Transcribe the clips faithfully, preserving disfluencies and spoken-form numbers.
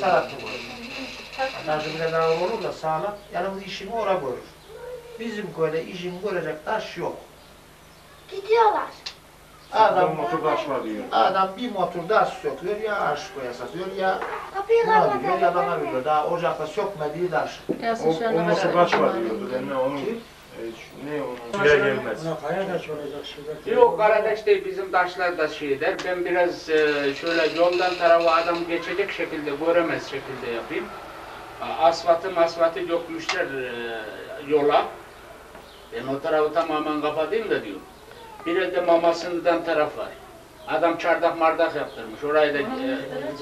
tarafı görür. Taşı bile daha olur da sağlam, yalnız işini oraya görür. Bizim köyde işini görecek taş yok. Gidiyorlar. Adam motor taş var diyor. Adam bir motor taş söküyor, ya aşkoya satıyor, ya Kapıyı buna kapat. veriyor, ya bana veriyor. Daha ocakta sökmediği taş. O, o motor taş var diyordu. Ben ne onun... E, ne onun? Suya gelmez. Yok Karadaş değil, bizim taşlar da şey der. Ben biraz e, şöyle yoldan tarafa adam geçecek şekilde, göremez şekilde yapayım. Asfaltı masfaltı dökmüşler e, yola. Ben o tarafı tamamen kapatayım da diyorum. Bir de mamasından taraf var. Adam çardak mardak yaptırmış. Orayı da... E,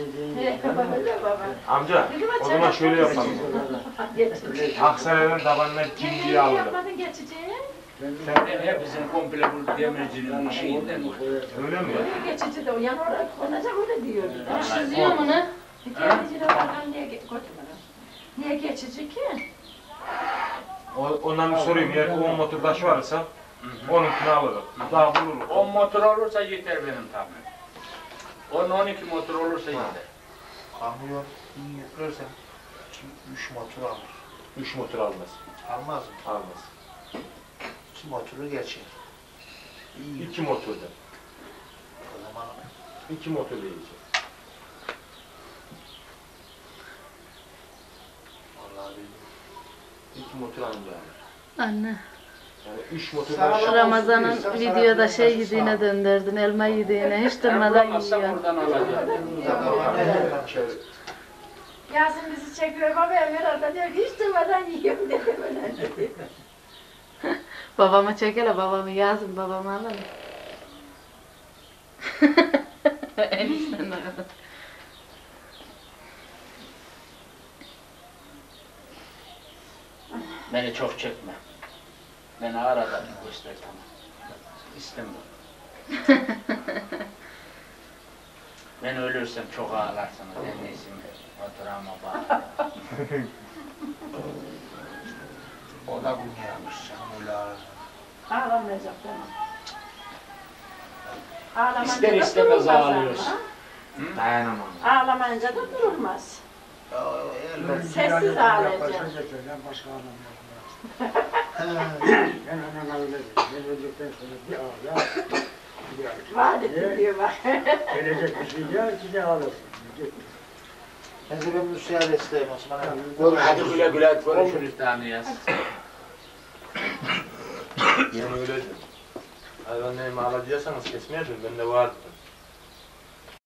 Amca, o zaman şöyle yapalım. Aksaray'dan tabanına cimriye alalım. Sen de bizim komple bu demircinin şeyinden var. Öyle mi? Geçici de o yan oraya konacak öyle diyor. Şu diyor mu ne? Geçici de bakan niye götürmeden? Niye geçici ki? O, ondan bir sorayım. Eğer on motor taş varsa onunkini alırım. Daha buluruz. on motor olursa yeter benim tahminim. on on iki motor olursa yeter. Kamyon iyi yüklersen üç motor alır. Üç motor almaz. Almaz mı? Almaz. İki motoru geçer. İyi. İki motorda. O zaman İki motor diyecek. vallahi bilmiyorum. İki motor almaz yani. Anne. Yani üç motor Sana taş. bak- Ramazan'ın Sen videoda sana şey taşı yediğine sağ. döndürdün, elma yediğine hiç Ben durmadan bulamazsam yiyor. buradan alacağım. Yasin bizi çekiyor babam herhalde diyor ki hiç durmadan yiyorum dedi böyle. Babama çekele, babamı yazın, babamı alın. Enişten aradı. Beni çok çekme. Beni aradan göster tamam. İstemiyorum. Ben ölürsem çok ağlarsınız. En iyisi mi? Oturama bak. O da günahmış. Sen öyle ağır. Ağlamayacak tamam. Ağlamayınca İster da istemez durulmaz ağlıyorsun. ama. Dayanamam. Ağlamayınca da durulmaz. Ya, elbet. Sessiz ağlayacak. Başka anlamıyorum. Ben anam öyle dedim. Ben öldükten sonra bir ağla, bir ağla. Vaat ettim diyor bak. Gelecek bir şey diyor, size ağlasın. Ben de ben müsaade isteyeyim Osman abi. Hadi güle güle görüşürüz tane yaz. Ben öyle dedim. Hayvan neyimi alacaksanız kesmeyeceğim. Bende vardı.